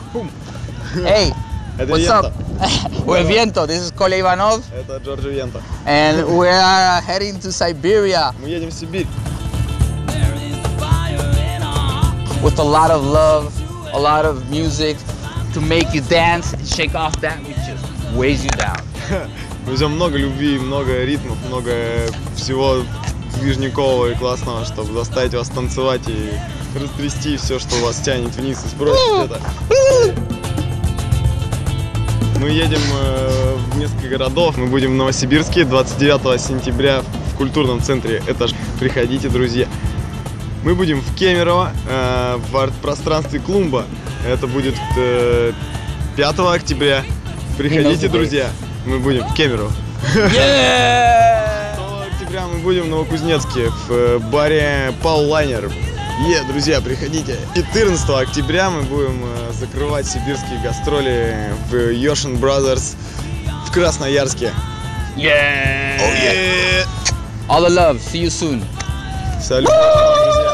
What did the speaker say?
Hey, Это what's Вента. up? We're Viento. This is Koля Ivanov, Это Джорджо Вента. and we are heading to Siberia Мы едем в Сибирь. with a lot of love, a lot of music to make you dance and shake off that which just weighs you down. Мы везем много любви, много ритмов, много всего движникового и классного, чтобы заставить вас танцевать и растрясти все, что вас тянет вниз и сбросить это. Мы едем в несколько городов. Мы будем в Новосибирске 29 сентября в культурном центре «Этаж». Приходите, друзья. Мы будем в Кемерово, в арт-пространстве «Клумба». Это будет 5 октября. Приходите, друзья. Мы будем в Кемерово. 6 октября мы будем в Новокузнецке в баре «Паулайнер». Друзья, приходите. 14 октября мы будем закрывать сибирские гастроли в Yoshin Brothers в Красноярске. Yeah! Oh, yeah! All the love. See you soon. Салют, друзья.